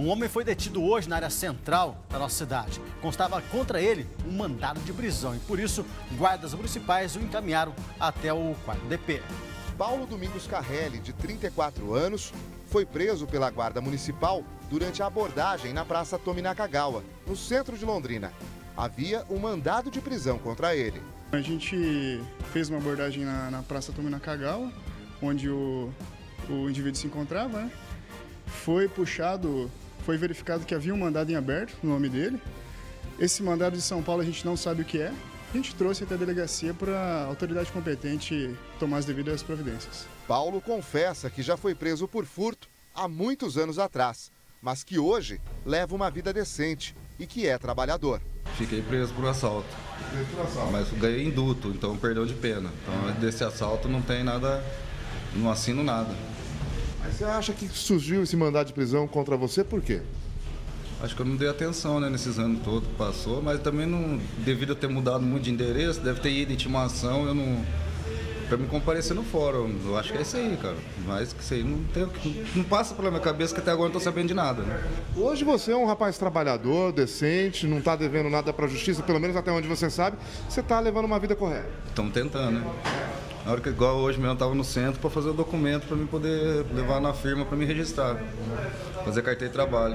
Um homem foi detido hoje na área central da nossa cidade. Constava contra ele um mandado de prisão e, por isso, guardas municipais o encaminharam até o 4º DP. Paulo Domingos Carrelli, de 34 anos, foi preso pela Guarda Municipal durante a abordagem na Praça Tomi Nakagawa, no centro de Londrina. Havia um mandado de prisão contra ele. A gente fez uma abordagem na Praça Tomi Nakagawa, onde o indivíduo se encontrava, né? Foi verificado que havia um mandado em aberto no nome dele. Esse mandado de São Paulo a gente não sabe o que é. A gente trouxe até a delegacia para a autoridade competente tomar as devidas providências. Paulo confessa que já foi preso por furto há muitos anos atrás, mas que hoje leva uma vida decente e que é trabalhador. Fiquei preso por assalto, mas ganhei induto, então perdão de pena. Então desse assalto não tem nada, não assino nada. Mas você acha que surgiu esse mandado de prisão contra você por quê? Acho que eu não dei atenção, né, nesses anos todos que passou, mas também não, devido a ter mudado muito de endereço, deve ter ido em intimação, eu não... Pra me comparecer no fórum, eu acho que é isso aí, cara. Mas que isso aí não passa pela minha cabeça, que até agora eu não tô sabendo de nada, né? Hoje você é um rapaz trabalhador, decente, não tá devendo nada pra justiça, pelo menos até onde você sabe, você tá levando uma vida correta. Estamos tentando, né? Na hora que, igual hoje mesmo, eu tava no centro para fazer o documento para mim poder levar na firma para me registrar, fazer carteira de trabalho.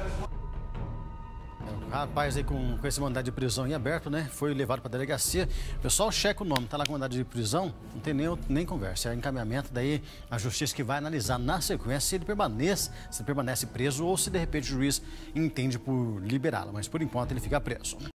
Rapaz aí com esse mandado de prisão em aberto, né? Foi levado para a delegacia. O pessoal checa o nome, tá lá com mandado de prisão, não tem nem conversa. É encaminhamento, daí a justiça que vai analisar na sequência se ele permanece preso ou se de repente o juiz entende por liberá-lo. Mas por enquanto ele fica preso.